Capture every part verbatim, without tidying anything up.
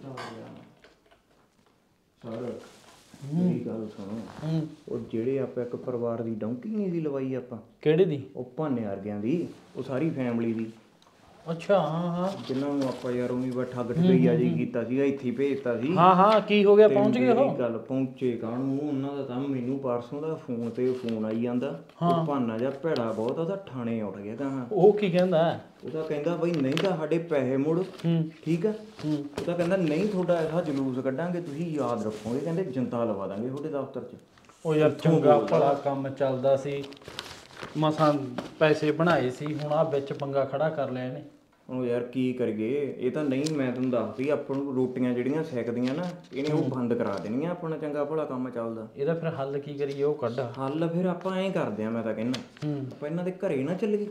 Sir ਮੇਰੀ ਗੱਲ ਸੁਣੋ, ਉਹ ਜਿਹੜੇ ਆਪਾਂ ਇੱਕ ਪਰਿਵਾਰ ਦੀ ਡੌਂਕੀ ਨਹੀਂ ਸੀ ਲਵਾਈ ਆਪਾਂ, ਕਿਹੜੇ ਦੀ? ਉਹ ਭਾਨੇ ਵਰਗਿਆਂ ਦੀ, ਉਹ ਸਾਰੀ ਫੈਮਿਲੀ ਦੀ। ਅੱਛਾ ਹਾਂ ਹਾਂ, ਜਿਨ੍ਹਾਂ ਨੂੰ ਆਪਾਂ ਯਾਰ ਉਵੇਂ ਬੈਠਾ ਗਠਗਈਆ ਜੀ ਕੀਤਾ ਸੀਗਾ, ਇੱਥੇ ਭੇਜਤਾ ਸੀ। ਹਾਂ ਹਾਂ, ਕੀ ਹੋ ਗਿਆ? ਪਹੁੰਚ ਗਏ ਉਹ? ਗੱਲ ਪਹੁੰਚੇ ਕਾਹਨੂੰ, ਉਹਨਾਂ ਦਾ ਤਾਂ ਮੈਨੂੰ ਪਰਸੋਂ ਦਾ ਫੋਨ ਤੇ ਫੋਨ ਆਈ ਜਾਂਦਾ। ਉਹ ਭਾਨਾ ਜਿਹਾ ਭੈੜਾ ਬਹੁਤ, ਉਹਦਾ ਥਾਣੇ ਉੱਠ ਗਿਆ ਕਹਾਂ। ਉਹ ਕੀ ਕਹਿੰਦਾ? ਉਹ ਤਾਂ ਕਹਿੰਦਾ ਬਈ ਨਹੀਂ ਤਾਂ ਸਾਡੇ ਪੈਸੇ ਮੁੜ, ਠੀਕ ਆ। ਉਹ ਤਾਂ ਕਹਿੰਦਾ ਨਹੀਂ ਤੁਹਾਡਾ ਐਸਾ ਜਲੂਸ ਕੱਢਾਂਗੇ, ਤੁਸੀਂ ਯਾਦ ਰੱਖੋਗੇ, ਕਹਿੰਦੇ ਜਨਤਾ ਲਵਾ ਦਾਂਗੇ ਤੁਹਾਡੇ ਦਫ਼ਤਰ 'ਚ। ਉਹ ਯਾਰ ਚੰਗਾ ਭਲਾ ਕੰਮ ਚੱਲਦਾ ਸੀ, ਮਸਾਂ ਪੈਸੇ ਬਣਾਏ ਸੀ, ਹੁਣ ਆਹ ਵਿੱਚ ਪੰਗਾ ਖੜਾ ਕਰ ਲਿਆ ਇਹਨੇ। ਉਹ ਯਾਰ ਕੀ ਕਰੀਏ, ਇਹ ਤਾਂ ਨਹੀਂ, ਮੈਂ ਤੁਹਾਨੂੰ ਦੱਸਦੀ, ਆਪਾਂ ਨੂੰ ਰੋਟੀਆਂ ਜਿਹੜੀਆਂ ਸੇਕਦੀਆਂ ਨਾ, ਇਹਨੇ ਉਹ ਬੰਦ ਕਰਾ ਦੇਣੀਆਂ ਆਪਣਾ ਚੰਗਾ ਭਲਾ ਕੰਮ ਚੱਲਦਾ। ਇਹਦਾ ਫਿਰ ਹੱਲ ਕੀ ਕਰੀਏ? ਉਹ ਕੱਢ ਹੱਲ। ਫਿਰ ਆਪਾਂ ਐਂ ਕਰਦੇ ਆ, ਮੈਂ ਤਾਂ ਕਹਿੰਦਾ ਆਪਾਂ ਇਹਨਾਂ ਦੇ ਘਰੇ ਨਾ ਚੱਲੀਏ,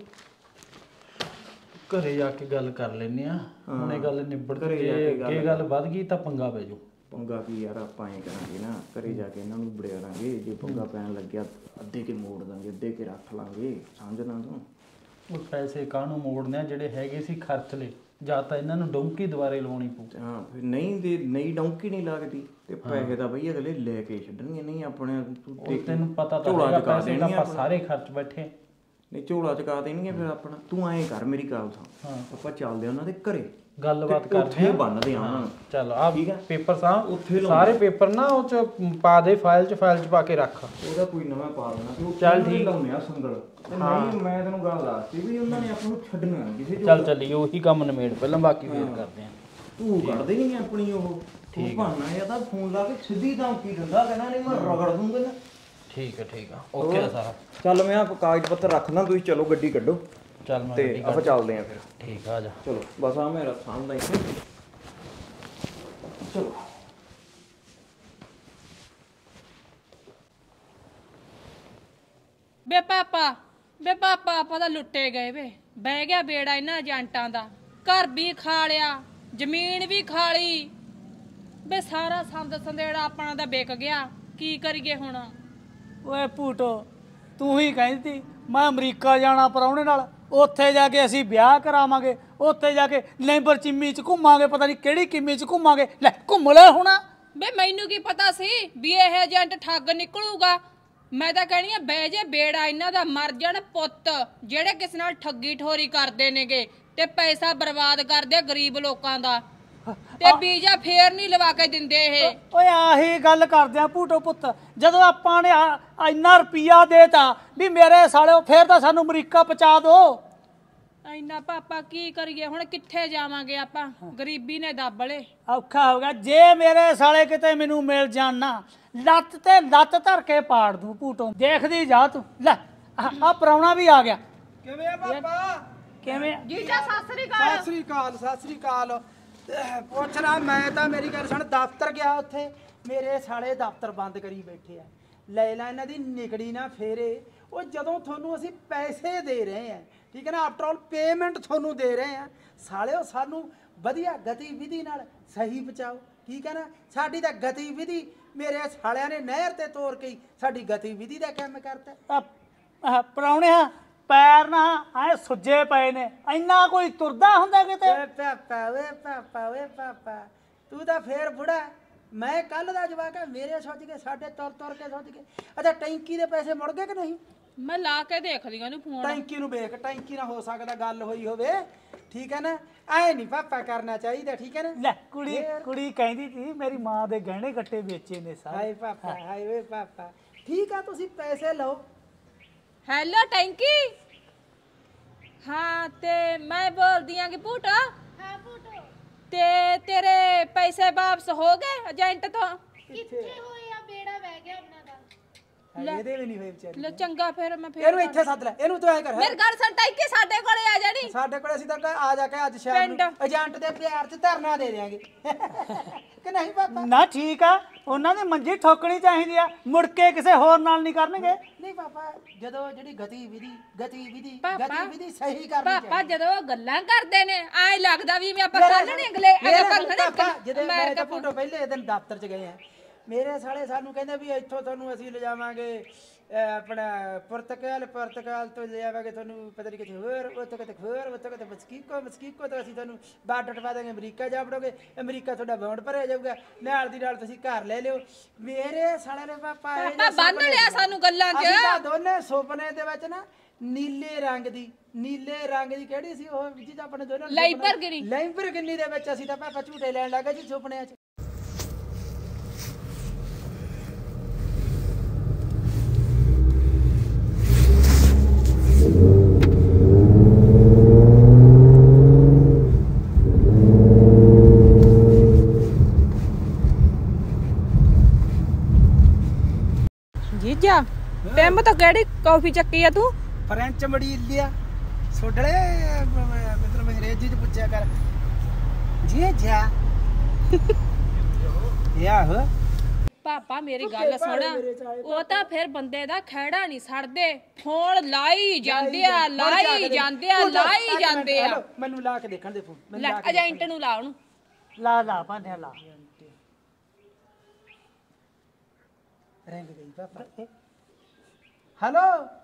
ਘਰੇ ਜਾ ਕੇ ਗੱਲ ਕਰ ਲੈਂਦੇ ਆ। ਹੁਣ ਇਹ ਗੱਲ ਨਿਬੜ ਕੇ ਅੱਗੇ ਗੱਲ ਵੱਧ ਗਈ ਤਾਂ ਪੰਗਾ ਪੈ ਜਾਊ। ਪੰਗਾ ਕੀ ਯਾਰ, ਆਪਾਂ ਐਂ ਕਰਾਂਗੇ ਨਾ, ਘਰੇ ਜਾ ਕੇ ਇਹਨਾਂ ਨੂੰ ਬੜਿਆ ਲਾਂਗੇ, ਜੇ ਪੰਗਾ ਪੈਣ ਲੱਗਿਆ ਅੱਧੇ ਕੇ ਮੋੜ ਦਾਂਗੇ, ਅੱਧੇ ਕੇ ਰੱਖ ਲਾਂਗੇ, ਸਮਝਦਾ ਤੂੰ? ਉਹ ਪੈਸੇ ਕਾਹਨੂੰ ਮੋੜਨੇ ਆ, ਜਿਹੜੇ ਹੈਗੇ ਸੀ ਖਰਚ ਲਏ, ਜਾਂ ਤਾਂ ਇਹਨਾਂ ਨੂੰ ਡੌਂਕੀ ਦੁਬਾਰੇ ਲਵਾਉਣੀ ਪਊ। ਹਾਂ ਫਿਰ ਨਹੀਂ ਦੇ ਨਹੀਂ ਡੌਂਕੀ ਨਹੀਂ ਲੱਗਦੀ ਤੇ ਪੈਸੇ ਤਾਂ ਬਈ ਅਗਲੇ ਲੈ ਕੇ ਛੱਡਣਗੇ। ਨਹੀਂ ਆਪਣੇ ਤੈਨੂੰ ਪਤਾ ਤਾਂ ਹੈਗਾ, ਪੈਸੇ ਤਾਂ ਆਪਾਂ ਸਾਰੇ ਖਰਚ ਬੈਠੇ। ਨਹੀਂ ਝੋਲਾ ਚੁਕਾ ਦੇਣਗੇ ਫਿਰ ਆਪਣਾ। ਤੂੰ ਐਂ ਕਰ, ਮੇਰੀ ਗੱਲ ਸੁਣ, ਆਪਾਂ ਚੱਲਦੇ ਉਹਨਾਂ ਦੇ ਘਰੇ, ਗੱਲਬਾਤ ਕਰਦੇ ਆ, ਬੰਨਦੇ ਆ। ਚੱਲ ਆ ਪੇਪਰ ਸਾਂ ਸਾਰੇ ਪੇਪਰ ਨਾ ਉਹ ਚ ਪਾ ਦੇ, ਫਾਈਲ ਚ ਫਾਈਲ ਚ ਪਾ ਕੇ ਰੱਖ। ਉਹਦਾ ਕੋਈ ਨਵਾਂ ਪਾ ਦੇਣਾ। ਚੱਲ ਠੀਕ ਲਾਉਣੇ ਆ ਸੰਗਲ। ਨਹੀਂ ਮੈਂ ਤੈਨੂੰ ਗੱਲ ਦੱਸਦੀ ਵੀ ਉਹਨਾਂ ਨੇ ਆਪਾਂ ਨੂੰ ਛੱਡਣਾ ਕਿਸੇ। ਚੱਲ ਚੱਲੀਏ, ਉਹੀ ਕੰਮ ਨਿਮੇੜ ਪਹਿਲਾਂ, ਬਾਕੀ ਫੇਰ ਕਰਦੇ ਆ। ਤੂੰ ਕੱਢਦੇ ਨਹੀਂ ਆਪਣੀ ਉਹ ਠੀਕ ਬਹਾਨਾ ਜਾਂ ਤਾਂ ਫੋਨ ਲਾ ਕੇ ਸਿੱਧੀ ਧਮਕੀ ਦਿੰਦਾ, ਕਹਿੰਦਾ ਨਹੀਂ ਮੈਂ ਰਗੜ ਦੂੰਗਾ ਨਾ। ਠੀਕ ਹੈ ਠੀਕ ਆ, ਓਕੇ ਆ ਸਾਰਾ। ਚੱਲ ਮੈਂ ਆ ਕਾਗਜ਼ ਪੱਤਰ ਰੱਖਦਾ, ਤੁਸੀਂ ਚਲੋ ਗੱਡੀ ਕੱਢੋ। ਚੱਲ ਮੈਂ ਤੇ ਆਪਾਂ ਚੱਲਦੇ ਆ ਫਿਰ। ਠੀਕ ਆ, ਆ ਜਾ। ਚਲੋ ਬਸ ਆ ਮੇਰਾ ਸਾਹਮਣੇ ਇੱਥੇ। ਚਲੋ ਬੇ ਪਾਪਾ, ਬੇ ਪਾਪਾ ਆਪਾਂ ਤਾਂ ਲੁੱਟੇ ਗਏ ਵੇ। ਬਹਿ ਗਿਆ ਬੇੜਾ ਇਹਨਾਂ ਏਜੰਟਾਂ ਦਾ, ਘਰ ਵੀ ਖਾ ਲਿਆ, ਜ਼ਮੀਨ ਵੀ ਖਾ ਲਈ ਬੇ, ਸਾਰਾ ਸੰਦ ਸੰਦੇੜਾ ਆਪਣਾ ਤਾਂ ਵਿਕ ਗਿਆ। ਕੀ ਕਰੀਏ ਹੁਣ? ਓਏ ਭੂਟੋ, ਤੂੰ ਹੀ ਕਹਿੰਦੀ ਸੀ ਮੈਂ ਅਮਰੀਕਾ ਜਾਣਾ ਪ੍ਰਾਹੁਣੇ ਨਾਲ, ਉੱਥੇ ਜਾ ਕੇ ਅਸੀਂ ਵਿਆਹ ਕਰਾਵਾਂਗੇ, ਉੱਥੇ ਜਾ ਕੇ ਲੈਂਬਰ ਚਿੰਮੀ 'ਚ ਘੁੰਮਾਂਗੇ, ਪਤਾ ਨਹੀਂ ਕਿਹੜੀ ਕਿੰਮੀ 'ਚ ਘੁੰਮਾਂਗੇ। ਲੈ ਘੁੰਮ ਲੈ ਹੁਣ। ਬੇ ਮੈਨੂੰ ਕੀ ਪਤਾ ਸੀ ਵੀ ਇਹ ਏਜੰਟ ਠੱਗ ਨਿਕਲੂਗਾ। ਮੈਂ ਤਾਂ ਕਹਿਣੀ ਆ ਬਹਿ ਜੇ ਬੇੜਾ ਇਹਨਾਂ ਦਾ, ਮਰ ਜਾਣ ਪੁੱਤ ਜਿਹੜੇ ਕਿਸੇ ਨਾਲ ਠੱਗੀ ਠੋਰੀ ਕਰਦੇ ਨੇਗੇ ਤੇ ਪੈਸਾ ਬਰਬਾਦ ਕਰਦੇ ਗਰੀਬ ਲੋਕਾਂ ਦਾ, ਤੇ ਵੀਜ਼ਾ ਫੇਰ ਨਹੀਂ ਲਵਾ ਕੇ ਦਿੰਦੇ ਇਹ। ਓਏ ਆਹੀ ਗੱਲ ਕਰਦੇ ਆ ਭੂਟੋ ਪੁੱਤ, ਜਦੋਂ ਆਪਾਂ ਨੇ ਇੰਨਾ ਰੁਪਈਆ ਦੇਤਾ ਵੀ ਮੇਰੇ ਸਾਲਿਓ ਫੇਰ ਤਾਂ ਸਾਨੂੰ ਅਮਰੀਕਾ ਪਹੁੰਚਾ ਦੋ। ਇੰਨਾ ਪਾਪਾ ਕੀ ਕਰੀਏ ਹੁਣ, ਕਿੱਥੇ ਜਾਵਾਂਗੇ ਆਪਾਂ, ਗਰੀਬੀ ਨੇ ਦੱਬ ਲਏ। ਔਖਾ ਹੋ ਗਿਆ। ਜੇ ਮੇਰੇ ਸਾਲੇ ਕਿਤੇ ਮੈਨੂੰ ਮਿਲ ਜਾਣ ਨਾ, ਲੱਤ ਤੇ ਲੱਤ ਧਰ ਕੇ ਪਾੜ ਦੂੰ ਭੂਟੋ। ਦੇਖਦੀ ਜਾ ਤੂੰ। ਲੈ ਆ ਪ੍ਰਾਹੁਣਾ ਵੀ ਆ ਗਿਆ। ਕਿਵੇਂ ਆ ਪਾਪਾ? ਕਿਵੇਂ ਜੀਜਾ? ਸਤਿ ਸ੍ਰੀ ਅਕਾਲ। ਸਤਿ ਸ੍ਰੀ ਅਕਾਲ, ਸਤਿ ਸ੍ਰੀ ਅਕਾਲ। ਪੁੱਛਣਾ ਮੈਂ ਤਾਂ, ਮੇਰੀ ਗੱਲ ਸੁਣ, ਦਫ਼ਤਰ ਗਿਆ, ਉੱਥੇ ਮੇਰੇ ਸਾਲੇ ਦਫ਼ਤਰ ਬੰਦ ਕਰੀ ਬੈਠੇ ਆ। ਲੈ ਲਾ ਇਹਨਾਂ ਦੀ ਨਿਕੜੀ ਨਾ ਫੇਰੇ। ਉਹ ਜਦੋਂ ਤੁਹਾਨੂੰ ਅਸੀਂ ਪੈਸੇ ਦੇ ਰਹੇ ਆ, ਠੀਕ ਹੈ ਨਾ, ਆਫਟਰ ਆਲ ਪੇਮੈਂਟ ਤੁਹਾਨੂੰ ਦੇ ਰਹੇ ਆ, ਸਾਲਿਓ ਸਾਨੂੰ ਵਧੀਆ ਗਤੀਵਿਧੀ ਨਾਲ ਸਹੀ ਬਚਾਓ, ਠੀਕ ਹੈ ਨਾ। ਸਾਡੀ ਤਾਂ ਗਤੀਵਿਧੀ ਮੇਰੇ ਸਾਲਿਆਂ ਨੇ ਨਹਿਰ ਤੇ ਤੋਰ ਕੇ ਸਾਡੀ ਗਤੀਵਿਧੀ ਦਾ ਕੰਮ ਕਰਤਾ। ਪ੍ਰਾਹੁਣਿਆ ਪੈਰ ਨਾ ਐ ਸੁੱਜੇ ਪਏ ਨੇ, ਇੰਨਾ ਕੋਈ ਤੁਰਦਾ ਹੁੰਦਾ ਕਿਤੇ? ਓਏ ਪਾਪਾ, ਓਏ ਪਾਪਾ, ਓਏ ਪਾਪਾ, ਤੂੰ ਤਾਂ ਫੇਰ ਬੁੜਾ। ਮੈਂ ਕੱਲ ਦਾ ਜਵਾਕ ਆ, ਮੇਰੇ ਸੋਚ ਕੇ ਸਾਡੇ ਤੁਰ ਤੁਰ ਕੇ ਸੋਚ ਕੇ। ਅੱਛਾ ਟੈਂਕੀ ਦੇ ਪੈਸੇ ਮੁੜ ਗਏ ਕਿ ਨਹੀਂ? ਮੈਂ ਲਾ ਕੇ ਦੇਖਦੀ ਉਹਨੂੰ ਫੋਨ। ਟੈਂਕੀ ਨੂੰ ਵੇਖ, ਟੈਂਕੀ ਨਾਲ ਹੋ ਸਕਦਾ ਗੱਲ ਹੋਈ ਹੋਵੇ, ਠੀਕ ਹੈ ਨਾ। ਐ ਨਹੀਂ ਪਾਪਾ ਕਰਨਾ ਚਾਹੀਦਾ, ਠੀਕ ਹੈ ਨਾ। ਲੈ ਕੁੜੀ ਕੁੜੀ ਕਹਿੰਦੀ ਸੀ ਮੇਰੀ ਮਾਂ ਦੇ ਗਹਿਣੇ ਗੱਟੇ ਵੇਚੇ ਨੇ ਸਾਰੇ। ਹਾਏ ਪਾਪਾ, ਹਾਏ ਓਏ ਪਾਪਾ, ਠੀਕ ਆ ਤੁਸੀਂ ਪੈਸੇ ਲਓ। ਹੈਲੋ ਟੈਂਕੀ। ਹਾਂ ਤੇ ਮੈਂ ਬੋਲਦੀ ਆਂ ਕਿ ਭੂਟੋ। ਹਾਂ ਭੂਟੋ। ਤੇ ਤੇਰੇ ਪੈਸੇ ਵਾਪਸ ਹੋ ਗਏ ਏਜੰਟ ਤੋਂ? ਕਿੱਥੇ ਹੋਏ ਆ, ਬੇੜਾ ਬਹਿ ਗਿਆ ਉਹਨਾਂ ਦਾ। ਇਹਦੇ ਵੀ ਨਹੀਂ ਹੋਏ ਵਿਚਾਰੀ। ਲੈ ਚੰਗਾ ਫਿਰ ਮੈਂ ਫੇਰ ਇਹਨੂੰ ਇੱਥੇ ਸੱਦ ਲੈ, ਇਹਨੂੰ ਤੂੰ ਐ ਕਰ। ਮੇਰੀ ਗੱਲ ਸੁਣ ਟੈਂਕੀ, ਸਾਡੇ ਕੋਲੇ ਆ ਜਾਣੀ। ਸਾਡੇ ਕੋਲੇ ਅਸੀਂ ਤਾਂ ਆ ਜਾ ਕੇ ਅੱਜ ਸ਼ਾਮ ਨੂੰ ਏਜੰਟ ਦੇ ਪਿਆਰ 'ਚ ਧਰਨਾ ਦੇ ਦੇਾਂਗੇ ਕਿ ਨਹੀਂ ਪਾਪਾ? ਨਾ ਠੀਕ ਆ, ਉਹਨਾਂ ਦੀ ਮੰਜੀ ਠੋਕਣੀ ਚਾਹੀਦੀ ਆ, ਮੁੜ ਕੇ ਕਿਸੇ ਹੋਰ ਨਾਲ ਨਹੀਂ ਕਰਨਗੇ। ਨਹੀਂ ਪਾਪਾ, ਜਦੋਂ ਜਿਹੜੀ ਗਤੀਵਿਧੀ ਗਤੀਵਿਧੀ ਗਤੀਵਿਧੀ ਸਹੀ ਕਰਨੀ ਚਾਹੀਦੀ। ਪਾਪਾ ਜਦੋਂ ਉਹ ਗੱਲਾਂ ਕਰਦੇ ਨੇ ਐ ਲੱਗਦਾ ਵੀ ਮੈਂ ਆਪਾਂ ਕੱਢਣੇ ਅਗਲੇ ਅਗਲੇ ਪਾਪਾ ਜਦੋਂ ਮੈਂ ਤਾਂ ਫੋਟੋ ਪਹਿਲੇ ਦਿਨ ਦਫ਼ਤਰ 'ਚ ਗਏ ਆ, ਮੇਰੇ ਸਾਲੇ ਸਾਨੂੰ ਕਹਿੰਦੇ ਵੀ ਇੱਥੋਂ ਤੁਹਾਨੂੰ ਅਸੀਂ ਲਿਜਾਵਾਂਗੇ ਆਪਣਾ ਪੁਰਤਗਾਲ ਪੁਰਤਗਾਲ ਤੋਂ ਲੈ ਆਵਾਂਗੇ ਤੁਹਾਨੂੰ ਪਤਾ ਨਹੀਂ ਕਿਤੇ ਹੋਰ ਉੱਥੇ ਕਿਤੇ ਹੋਰ ਉੱਥੇ ਕਿਤੇ ਮਸਕੀਕੋ ਮਸਕੀਕੋ ਤੋਂ ਅਸੀਂ ਤੁਹਾਨੂੰ ਬਾਰਡਰ ਟਪਾ ਦਾਂਗੇ ਅਮਰੀਕਾ ਜਾ ਵੜੋਗੇ ਅਮਰੀਕਾ ਤੁਹਾਡਾ ਬੌਂਡ ਭਰਿਆ ਜਾਊਗਾ ਨਾਲ ਦੀ ਨਾਲ ਤੁਸੀਂ ਘਰ ਲੈ ਲਿਓ ਮੇਰੇ ਸਾਲੇ ਨੇ ਪਾਪਾ ਇਹ ਪਾਪਾ ਬੰਨ ਲਿਆ ਸਾਨੂੰ ਗੱਲਾਂ 'ਚ। ਅਸੀਂ ਤਾਂ ਦੋਨੇ ਸੁਪਨੇ ਦੇ ਵਿੱਚ ਨਾ ਨੀਲੇ ਰੰਗ ਦੀ ਨੀਲੇ ਰੰਗ ਦੀ ਕਿਹੜੀ ਸੀ ਉਹ ਜੀ ਆਪਣੇ ਦੋਨਾਂ ਲੈਂਬਰਗਿਨੀ ਲੈਂਬਰਗਿਨੀ ਦੇ ਵਿੱਚ ਅਸੀਂ ਤਾਂ ਪਾਪਾ ਝੂਟੇ ਲੈਣ ਲੱਗੇ ਜੀ ਸੁਪਨਿਆਂ 'ਚ। ਜੀਜਾ ਟੈਮ ਤਾਂ ਕਿਹੜੀ ਕਾਫੀ ਚੱਕੀ ਆ ਤੂੰ? ਫਰੈਂਚ ਮੜੀ ਲਿਆ ਛੋੜਲੇ ਮਤਲਬ ਅੰਗਰੇਜ਼ੀ ਚ ਪੁੱਛਿਆ ਕਰ ਜੀ ਜਾ ਯਾਹ ਪਾਪਾ ਮੇਰੀ ਗੱਲ ਸੁਣ ਉਹ ਤਾਂ ਫਿਰ ਬੰਦੇ ਦਾ ਖਹਿੜਾ ਨਹੀਂ ਛੱਡਦੇ ਫੋਨ ਲਾਈ ਜਾਂਦੇ ਆ ਲਾਈ ਜਾਂਦੇ ਆ ਲਾਈ ਜਾਂਦੇ ਆ। ਮੈਨੂੰ ਲਾ ਕੇ ਦੇਖਣ ਦੇ ਫੋਨ ਲੈ ਏਜੰਟ ਨੂੰ ਲਾ ਉਹਨੂੰ ਲਾ ਲਾ ਭਾਂਡਿਆ ਲਾ ਰਿੰਗ ਗਈ ਪਾਪਾ। ਹੈਲੋ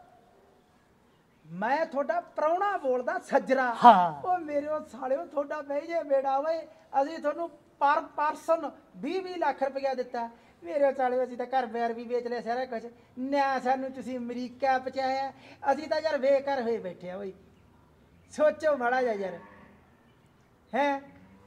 ਮੈਂ ਤੁਹਾਡਾ ਪ੍ਰਾਹੁਣਾ ਬੋਲਦਾ ਸੱਜਰਾ। ਹਾਂ। ਉਹ ਮੇਰੇ ਉਹ ਸਾਲਿਓ ਤੁਹਾਡਾ ਬਹਿ ਜੇ ਬੇੜਾ ਓਏ ਅਸੀਂ ਤੁਹਾਨੂੰ ਪਰ ਪਰਸਨ ਵੀਹ ਵੀਹ ਲੱਖ ਰੁਪਇਆ ਦਿੱਤਾ ਮੇਰੇ ਸਾਲਿਓ ਅਸੀਂ ਤਾਂ ਘਰ ਬਾਰ ਵੀ ਵੇਚ ਲਿਆ ਸਾਰਾ ਕੁਝ ਨਾ ਸਾਨੂੰ ਤੁਸੀਂ ਅਮਰੀਕਾ ਪਹੁੰਚਾਇਆ ਅਸੀਂ ਤਾਂ ਯਾਰ ਬੇਕਾਰ ਹੋਏ ਬੈਠੇ ਆ ਓਏ ਸੋਚੋ ਮਾੜਾ ਜਿਹਾ ਯਾਰ ਹੈ।